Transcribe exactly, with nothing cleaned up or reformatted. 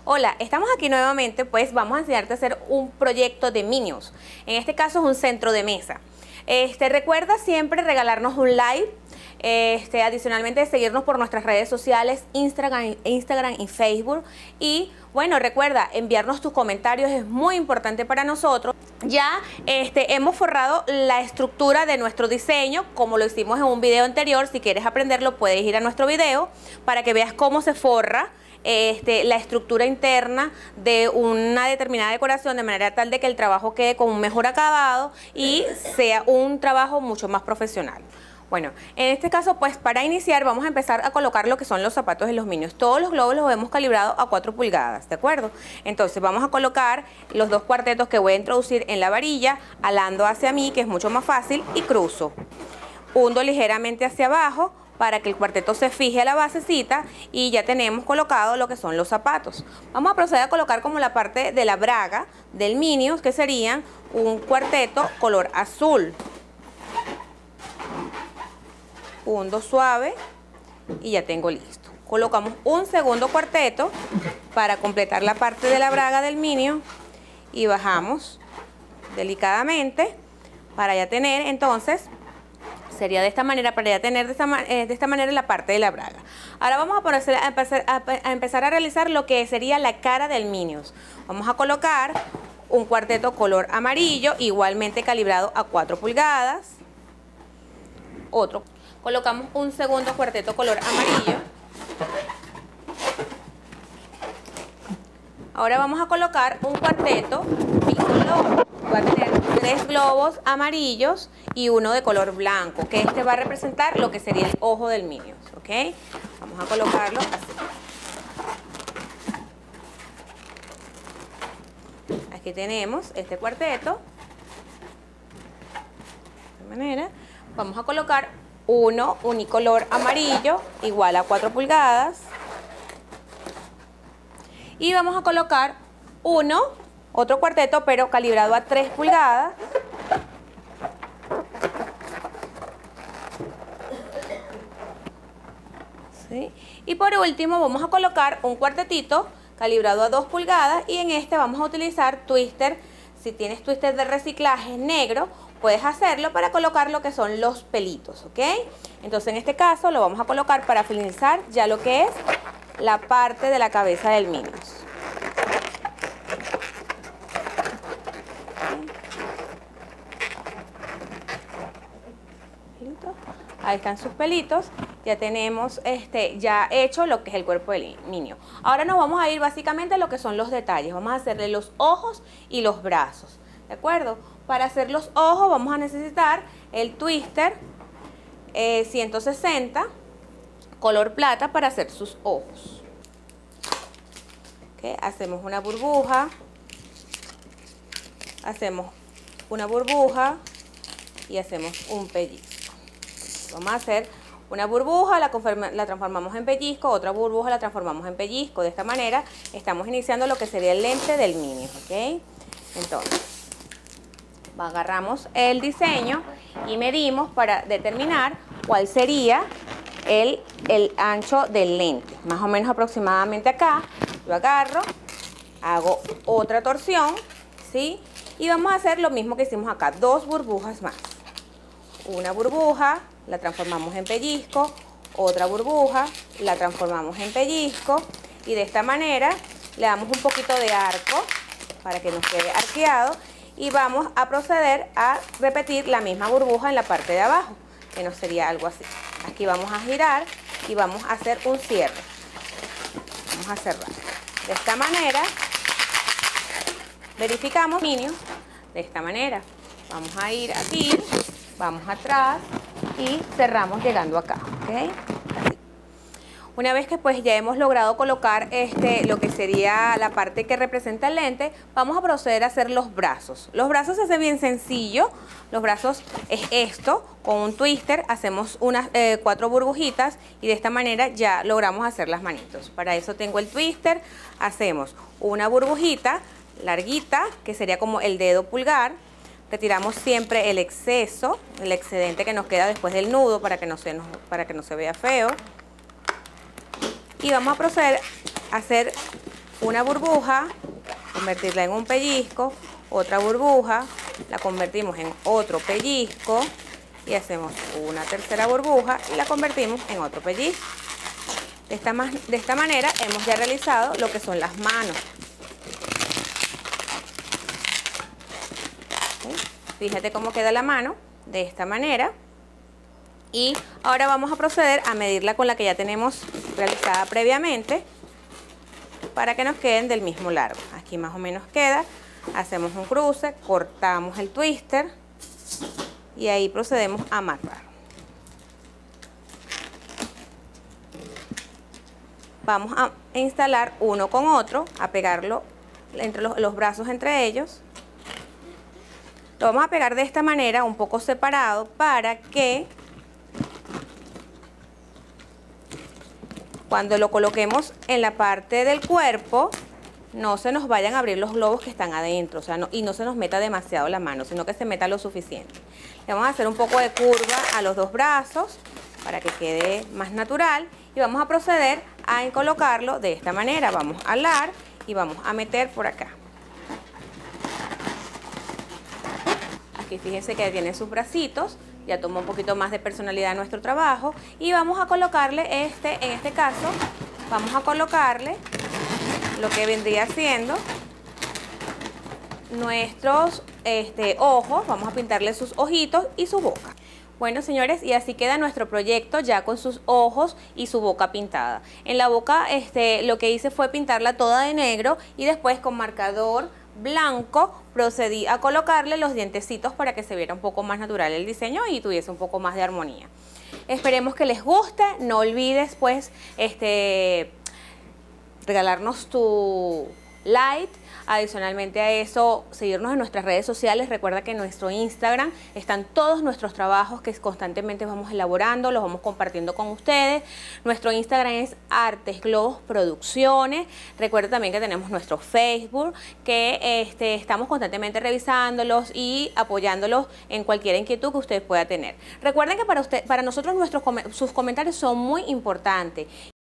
Hola, estamos aquí nuevamente, pues vamos a enseñarte a hacer un proyecto de Minions. En este caso es un centro de mesa. Este, recuerda siempre regalarnos un like, este, adicionalmente seguirnos por nuestras redes sociales, Instagram, Instagram y Facebook. Y bueno, recuerda enviarnos tus comentarios, es muy importante para nosotros. Ya este, hemos forrado la estructura de nuestro diseño, como lo hicimos en un video anterior. Si quieres aprenderlo, puedes ir a nuestro video para que veas cómo se forra Este, la estructura interna de una determinada decoración, de manera tal de que el trabajo quede con un mejor acabado y sea un trabajo mucho más profesional. Bueno, en este caso, pues para iniciar vamos a empezar a colocar lo que son los zapatos de los Minions. Todos los globos los hemos calibrado a cuatro pulgadas, ¿de acuerdo? Entonces vamos a colocar los dos cuartetos que voy a introducir en la varilla, alando hacia mí, que es mucho más fácil, y cruzo. Hundo ligeramente hacia abajo para que el cuarteto se fije a la basecita y ya tenemos colocado lo que son los zapatos. Vamos a proceder a colocar como la parte de la braga del Minions, que serían un cuarteto color azul. Hundo suave y ya tengo listo. Colocamos un segundo cuarteto para completar la parte de la braga del Minion y bajamos delicadamente para ya tener entonces... Sería de esta manera, para ya tener de esta, eh, de esta manera la parte de la braga. Ahora vamos a, poner, a, empezar, a, a empezar a realizar lo que sería la cara del Minions. Vamos a colocar un cuarteto color amarillo, igualmente calibrado a cuatro pulgadas. Otro. Colocamos un segundo cuarteto color amarillo. Ahora vamos a colocar un cuarteto bicolor. Va a tener tres globos amarillos y uno de color blanco, que este va a representar lo que sería el ojo del Minions, ¿ok? Vamos a colocarlo así. Aquí tenemos este cuarteto. De esta manera. Vamos a colocar uno unicolor amarillo, igual a cuatro pulgadas. Y vamos a colocar uno, otro cuarteto, pero calibrado a tres pulgadas. ¿Sí? Y por último vamos a colocar un cuartetito calibrado a dos pulgadas y en este vamos a utilizar twister. Si tienes twister de reciclaje negro, puedes hacerlo para colocar lo que son los pelitos, ¿ok? Entonces en este caso lo vamos a colocar para finalizar ya lo que es la parte de la cabeza del Minions. Ahí están sus pelitos. Ya tenemos este, ya hecho lo que es el cuerpo del Minion. Ahora nos vamos a ir básicamente a lo que son los detalles. Vamos a hacerle los ojos y los brazos, ¿de acuerdo? Para hacer los ojos vamos a necesitar el twister eh, ciento sesenta color plata para hacer sus ojos. ¿Okay? Hacemos una burbuja, hacemos una burbuja y hacemos un pellizco. Vamos a hacer una burbuja, la, la transformamos en pellizco, otra burbuja la transformamos en pellizco. De esta manera estamos iniciando lo que sería el lente del Minion, ¿ok? Entonces, agarramos el diseño y medimos para determinar cuál sería el, el ancho del lente. Más o menos aproximadamente acá. Lo agarro, hago otra torsión, ¿sí? Y vamos a hacer lo mismo que hicimos acá, dos burbujas más. Una burbuja, la transformamos en pellizco, otra burbuja, la transformamos en pellizco y de esta manera le damos un poquito de arco para que nos quede arqueado y vamos a proceder a repetir la misma burbuja en la parte de abajo, que nos sería algo así. Aquí vamos a girar y vamos a hacer un cierre. Vamos a cerrar. De esta manera verificamos Minions, de esta manera. Vamos a ir aquí, vamos atrás y cerramos llegando acá, ¿ok? Así. Una vez que pues ya hemos logrado colocar este, lo que sería la parte que representa el lente, vamos a proceder a hacer los brazos. Los brazos se hace bien sencillo. Los brazos es esto, con un twister hacemos unas eh, cuatro burbujitas y de esta manera ya logramos hacer las manitos. Para eso tengo el twister, hacemos una burbujita larguita, que sería como el dedo pulgar. Retiramos siempre el exceso, el excedente que nos queda después del nudo para que no se, nos, para que no se vea feo. Y vamos a proceder a hacer una burbuja, convertirla en un pellizco, otra burbuja, la convertimos en otro pellizco y hacemos una tercera burbuja y la convertimos en otro pellizco. De esta, de esta manera hemos ya realizado lo que son las manos. ¿Sí? Fíjate cómo queda la mano, de esta manera. Y ahora vamos a proceder a medirla con la que ya tenemos realizada previamente para que nos queden del mismo largo. Aquí más o menos queda. Hacemos un cruce, cortamos el twister y ahí procedemos a amarrar. Vamos a instalar uno con otro, a pegarlo entre los, los brazos entre ellos. Lo vamos a pegar de esta manera, un poco separado, para que cuando lo coloquemos en la parte del cuerpo no se nos vayan a abrir los globos que están adentro, o sea, no, y no se nos meta demasiado la mano, sino que se meta lo suficiente. Le vamos a hacer un poco de curva a los dos brazos para que quede más natural y vamos a proceder a colocarlo de esta manera. Vamos a alar y vamos a meter por acá. Aquí fíjense que tiene sus bracitos, ya toma un poquito más de personalidad nuestro trabajo y vamos a colocarle este, en este caso, vamos a colocarle lo que vendría siendo nuestros este, ojos, vamos a pintarle sus ojitos y su boca. Bueno, señores, y así queda nuestro proyecto ya con sus ojos y su boca pintada. En la boca este, lo que hice fue pintarla toda de negro y después con marcador blanco procedí a colocarle los dientecitos para que se viera un poco más natural el diseño y tuviese un poco más de armonía. Esperemos que les guste, no olvides pues este, regalarnos tu like. Adicionalmente a eso, seguirnos en nuestras redes sociales. Recuerda que en nuestro Instagram están todos nuestros trabajos que constantemente vamos elaborando, los vamos compartiendo con ustedes. Nuestro Instagram es Artes Globos Producciones. Recuerda también que tenemos nuestro Facebook, que este, estamos constantemente revisándolos y apoyándolos en cualquier inquietud que usted pueda tener. Recuerden que para, usted, para nosotros nuestros, sus comentarios son muy importantes